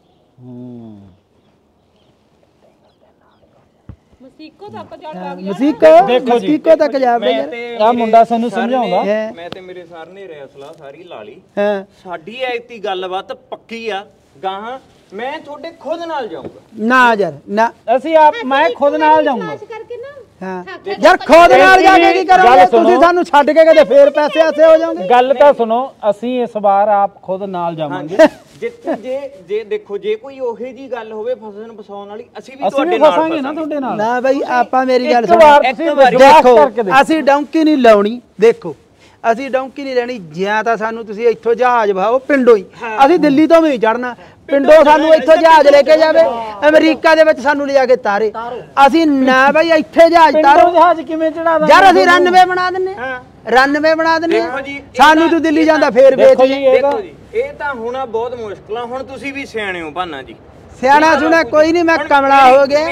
ਮਸੀਕੋ ਤੱਕ ਜਾ ਲੱਗ ਜਾ। ਮਸੀਕੋ ਮਸੀਕੋ ਤੱਕ ਜਾ ਬਈ ਯਾਰ। ਆ ਮੁੰਡਾ ਸਾਨੂੰ ਸਮਝਾਉਂਦਾ। ਮੈਂ ਤੇ ਮੇਰੇ ਸਰ ਨੇ ਰੈਸਲਾ ਸਾਰੀ ਲਾ ਲਈ। ਹਾਂ ਸਾਡੀ ਐਤੀ ਗੱਲਬਾਤ ਪੱਕੀ ਆ, ਗਾਹਾਂ ਮੈਂ ਤੁਹਾਡੇ ਖੁਦ ਨਾਲ ਜਾਊਂਗਾ। ਨਾ ਯਾਰ ਨਾ, ਅਸੀਂ ਆਪ ਮੈਂ ਖੁਦ ਨਾਲ ਜਾਊਂਗਾ। ਕਰਕੇ ਨਾ ਹਾਂ ਯਾਰ ਖੁਦ ਨਾਲ ਜਾ ਕੇ ਕੀ ਕਰੋਗੇ ਤੁਸੀਂ? ਸਾਨੂੰ ਛੱਡ ਕੇ ਕਦੇ ਫੇਰ ਪੈਸੇ ਆਸੇ ਹੋ ਜਾਓਗੇ। ਗੱਲ ਤਾਂ ਸੁਣੋ, ਅਸੀਂ ਇਸ ਵਾਰ ਆਪ ਖੁਦ ਨਾਲ ਜਾਵਾਂਗੇ। ਜਿੱਥੇ ਜੇ ਜੇ ਦੇਖੋ ਜੇ ਕੋਈ ਉਹੇ ਜੀ ਗੱਲ ਹੋਵੇ ਫਸਣ ਫਸਾਉਣ ਵਾਲੀ, ਅਸੀਂ ਵੀ ਅਸੀਂ ਤੁਹਾਡੇ ਵੀ ਨਾਲ ਫਸਾਂਗੇ ਨਾ ਤੁਹਾਡੇ ਨਾਲ। ਨਾ ਬਈ ਆਪਾਂ ਮੇਰੀ ਗੱਲ ਇੱਕ ਸੁਣੋ, ਵਾਰ ਤੁਸੀਂ ਵਿਸ਼ਵਾਸ ਕਰਕੇ ਦੇਖੋ ਅਸੀਂ ਡੌਂਕੀ ਨਹੀਂ ਲਾਉਣੀ। ਦੇਖੋ ਅਸੀਂ ਡੌਂਕੀ ਨਹੀਂ ਲੈਣੀ, ਜਾਂ ਤਾਂ ਸਾਨੂੰ ਤੁਸੀਂ ਇੱਥੋਂ ਜਹਾਜ਼ ਵਾਓ ਪਿੰਡੋਂ ਹੀ, ਅਸੀਂ ਦਿੱਲੀ ਤੋਂ ਵੀ ਚੜਨਾ, ਪਿੰਡੋਂ ਸਾਨੂੰ ਇੱਥੋਂ ਜਹਾਜ਼ ਲੈ ਕੇ ਜਾਵੇ, ਅਮਰੀਕਾ ਦੇ ਵਿੱਚ ਸਾਨੂੰ ਲਿਜਾ ਕੇ ਤਾਰੇ। ਅਸੀਂ ਨਾ ਬਈ ਇੱਥੇ ਜਹਾਜ਼ ਤਾਰੋ। ਜਹਾਜ਼ ਕਿਵੇਂ ਚੜਾ ਦਾਂਗੇ ਯਾਰ ਅਸੀਂ ਰਨਵੇ ਬਣਾ ਦਿੰਨੇ, ਰਨਵੇ ਬਣਾ ਦਿੰਨੇ। ਸਾਨੂੰ ਤੂੰ ਦਿੱਲੀ ਜਾਂਦਾ ਫੇਰ ਵੇਚ। ਦੇਖੋ ਜੀ ਇਹ ਤਾਂ ਹੋਣਾ ਬਹੁਤ ਮੁਸ਼ਕਲ ਆ। ਹੁਣ ਤੁਸੀਂ ਵੀ ਸਿਆਣੇ ਹੋ ਭਾਨਾ ਜੀ, ਸਿਆਣਾ ਸੁਣਾ ਕੋਈ ਨਹੀਂ, ਮੈਂ ਕਮਲਾ ਹੋ ਗਿਆ।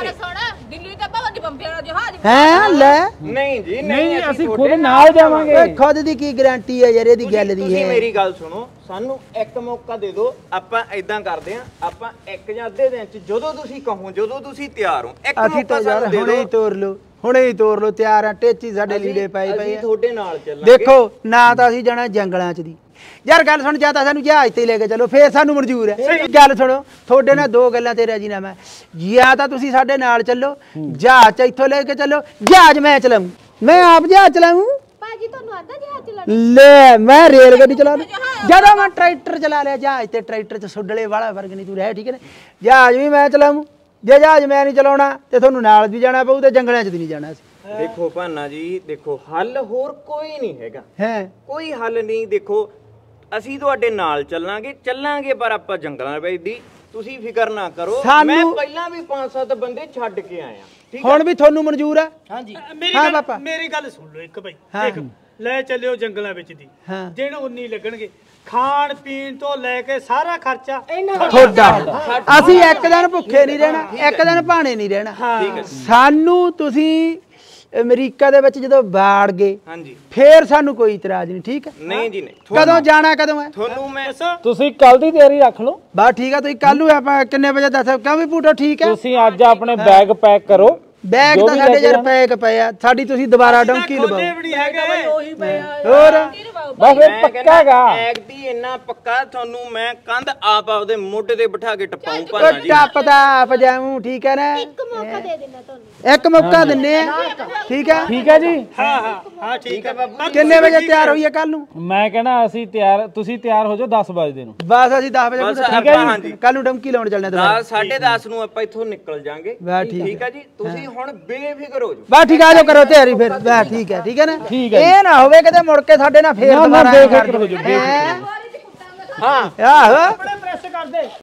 ਦਿੱਲੀ ਤਾਂ ਬਹੁਤ ਬੰਬੇ ਵਾਲਾ ਜਹਾਜ਼ ਹੈ ਲੈ ਨਹੀਂ ਜੀ ਨਹੀਂ, ਅਸੀਂ ਖੁਦ ਨਾਲ ਜਾਵਾਂਗੇ। ਓਏ ਖੁਦ ਦੀ ਕੀ ਗਾਰੰਟੀ ਹੈ ਯਾਰ ਇਹਦੀ ਗੱਲ ਦੀ? ਤੁਸੀਂ ਹੈ ਮੇਰੀ ਗੱਲ ਸੁਣੋ, ਸਾਨੂੰ ਇੱਕ ਮੌਕਾ ਦੇ ਦਿਓ। ਆਪਾਂ ਇਦਾਂ ਕਰਦੇ ਆਂ, ਆਪਾਂ ਇੱਕ ਜਾਂ ਅੱਧੇ ਦਿਨ ਚ ਜਦੋਂ ਤੁਸੀਂ ਕਹੋ, ਜਦੋਂ ਤੁਸੀਂ ਤਿਆਰ ਹੋ, ਇੱਕ ਅਸੀਂ ਤਾਂ ਮੌਕਾ ਯਾਰ ਸਾਨੂੰ ਦੇ ਹੁਣੇ ਹੀ ਦਿਓ। ਤੋਰ ਲਓ, ਹੁਣੇ ਹੀ ਤੋਰ ਲਓ। ਤਿਆਰ ਆ, ਟੇਚੀ ਸਾਡੇ ਲੀੜੇ ਪਏ ਪਏ ਅਸੀਂ ਆ। ਤੁਹਾਡੇ ਨਾਲ ਚੱਲਾਂਗੇ। ਦੇਖੋ ਨਾ ਤਾਂ ਅਸੀਂ ਜਾਣਾ ਜੰਗਲਾਂ 'ਚ ਦੀ। ਯਾਰ ਗੱਲ ਸੁਣ, ਜਾਂ ਤਾਂ ਸਾਨੂੰ ਜਹਾਜ਼ ਤੇ ਲੈ ਕੇ ਚਲੋ, ਫੇਰ ਸਾਨੂੰ ਮਨਜ਼ੂਰ ਹੈ। ਗੱਲ ਸੁਣੋ, ਤੁਹਾਡੇ ਨਾਲ ਦੋ ਗੱਲਾਂ ਤੇ ਰਾਜੀਨਾਮਾ। ਜਾਂ ਤਾਂ ਤੁਸੀਂ ਸਾਡੇ ਨਾਲ ਚੱਲੋ, ਜਹਾਜ਼ 'ਚ ਇੱਥੋਂ ਲੈ ਕੇ ਚੱਲੋ, ਜਹਾਜ਼ ਮੈਂ ਚਲਾਊਂ, ਮੈਂ ਆਪ ਜਹਾਜ਼ ਚਲਾਊਂ। ਭਾਜੀ ਤੁਹਾਨੂੰ ਆਂਦਾ ਜਹਾਜ਼ ਚਲਾਉਣਾ? ਲੈ ਮੈਂ ਰੇਲ ਗੱਡੀ ਚਲਾ ਲੂ। ਜਦੋਂ ਮੈਂ ਟਰੈਕਟਰ ਚਲਾ ਲਿਆ ਜਹਾਜ਼ ਤੇ, ਟਰੈਕਟਰ 'ਚ ਸੁੱਡਲੇ ਵਾਲਾ ਫਰਕ ਨਹੀਂ, ਤੂੰ ਰਹਿ ਠੀਕ ਹੈ ਨਾ। ਜਹਾਜ਼ ਵੀ ਮੈਂ ਚਲਾਊਂ, ਜੇ ਜਹਾਜ਼ ਮੈਂ ਨਹੀਂ ਚਲਾਉਣਾ ਤੇ ਤੁਹਾਨੂੰ ਨਾਲ ਵੀ ਜਾਣਾ ਪਊ, ਤੇ ਜੰਗਲਾਂ 'ਚ ਵੀ ਨਹੀਂ ਜਾਣਾ ਸੀ। ਦੇਖੋ ਭਾਨਾ ਜੀ, ਦੇਖੋ ਹੱਲ ਹੋਰ ਕੋਈ ਨਹੀਂ ਹੈਗਾ, ਹੈ ਕੋਈ ਹੱਲ ਨਹੀਂ। ਦੇਖੋ ਅਸੀਂ ਤੁਹਾਡੇ ਨਾਲ ਚੱਲਾਂਗੇ ਚੱਲਾਂਗੇ ਪਰ ਆਪਾਂ ਜੰਗਲਾਂ ਵਿੱਚ ਦੀ, ਤੁਸੀਂ ਫਿਕਰ ਨਾ ਕਰੋ। ਮੈਂ ਪਹਿਲਾਂ ਵੀ ਪੰਜ ਸੱਤ ਬੰਦੇ ਛੱਡ ਕੇ ਆਇਆ, ਠੀਕ ਹੁਣ ਵੀ ਤੁਹਾਨੂੰ ਮਨਜ਼ੂਰ ਹੈ? ਹਾਂਜੀ ਮੇਰੀ ਹਾਂ ਗੱਲ ਪਾਪਾ। ਮੇਰੀ ਗੱਲ ਸੁਣ ਲਓ ਇੱਕ ਭਾਈ, ਦੇਖ ਲੈ ਚੱਲਿਓ ਜੰਗਲਾਂ ਵਿੱਚ ਦੀ, ਹਾਂ। ਦਿਨ ਉਨੀ ਲੱਗਣਗੇ, ਖਾਣ ਪੀਣ ਤੋਂ ਲੈ ਕੇ ਸਾਰਾ ਖਰਚਾ ਤੁਹਾਡਾ। ਅਸੀਂ ਇੱਕ ਦਿਨ ਭੁੱਖੇ ਨਹੀਂ ਰਹਿਣਾ, ਇੱਕ ਦਿਨ ਭਾਣੇ ਨਹੀਂ ਰਹਿਣਾ। ਸਾਨੂੰ ਤੁਸੀਂ ਅਮਰੀਕਾ ਦੇ ਵਿੱਚ ਜਦੋਂ ਬਾੜ ਗਏ ਹਾਂਜੀ ਫੇਰ ਸਾਨੂੰ ਕੋਈ ਇਤਰਾਜ਼ ਨਹੀਂ ਠੀਕ ਹੈ ਨਹੀਂ ਜੀ ਨਹੀਂ ਕਦੋਂ ਜਾਣਾ ਕਦੋਂ ਹੈ ਤੁਹਾਨੂੰ ਮੈਂ ਤੁਸੀਂ ਕੱਲ ਦੀ ਤਿਆਰੀ ਰੱਖ ਲਓ ਬਸ ਠੀਕ ਹੈ ਤੁਸੀਂ ਕੱਲ ਨੂੰ ਆਪਾਂ ਕਿੰਨੇ ਵਜੇ ਦੱਸ ਕਿਉਂ ਵੀ ਪੂਟੋ ਠੀਕ ਹੈ ਤੁਸੀਂ ਅੱਜ ਆਪਣੇ ਬੈਗ ਪੈਕ ਕਰੋ ਬੈਗ ਤਾਂ ਸਾਡੇ ਯਾਰ ਪੈਕ ਪਏ ਆ ਸਾਡੀ ਤੁਸੀਂ ਦੁਬਾਰਾ ਡੌਂਕੀ ਲਵਾਓ ਉਹੀ ਪਿਆ ਹੋਰ ਬਸ ਫਿਰ ਪੱਕਾ ਹੈਗਾ ਐਗਤੀ ਇੰਨਾ ਪੱਕਾ ਤੁਹਾਨੂੰ ਮੈਂ ਕੰਧ ਆਪ ਆਪਦੇ ਮੋਢੇ ਤੇ ਬਿਠਾ ਕੇ ਟਪਾਉਂ ਉਹ ਭਾਣਾ ਜੀ ਟੱਪਦਾ ਆਪ ਜਾਊਂ ਠੀਕ ਹੈ ਨਾ ਇੱਕ ਮੌਕਾ ਦੇ ਦੇਣਾ ਤੁਹਾਨੂੰ ਇੱਕ ਮੌਕਾ ਦਿੰਨੇ ਆ ਠੀਕ ਹੈ ਠੀਕ ਹੈ ਜੀ ਹਾਂ ਠੀਕ ਹੈ ਬਾਬੂ ਕਿੰਨੇ ਵਜੇ ਤਿਆਰ ਹੋਈਏ ਕੱਲ ਨੂੰ ਮੈਂ ਕਹਿੰਦਾ ਅਸੀਂ ਤਿਆਰ ਤੁਸੀਂ ਤਿਆਰ ਹੋ ਜਾਓ ਦਸ ਵਜੇ ਨੂੰ ਬਸ ਅਸੀਂ ਦਸ ਵਜੇ ਬਸ ਠੀਕ ਆਪਾਂ ਹਾਂਜੀ ਕੱਲ ਨੂੰ ਡੌਂਕੀ ਲਾਉਣ ਚੱਲਨੇ ਦੁਬਾਰਾ ਦਸ ਸਾਢੇ ਦਸ ਨੂੰ ਆਪਾਂ ਇੱਥੋਂ ਨਿਕਲ ਜਾਾਂਗੇ ਬਸ ਠੀਕ ਠੀਕ ਹੈ ਜੀ ਤੁਸੀਂ ਹੁਣ ਬੇਫਿਕਰ ਹੋ ਜਾਓ ਬਸ ਠੀਕ ਆ ਜਾਓ ਕਰੋ ਤਿਆਰੀ ਫਿਰ ਬਸ ਠੀਕ ਹੈ ਠੀਕ ਹੈ ਨਾ ਇਹ ਨਾ ਹੋਵੇ ਕਿਤੇ ਮੁੜ ਕੇ ਸਾਡੇ ਨਾਲ ਫੇਰ ਦੁਬਾਰਾ ਬੇਫਿਕਰ ਹੋ ਜਾਓ ਹਾਂ ਆਹੋ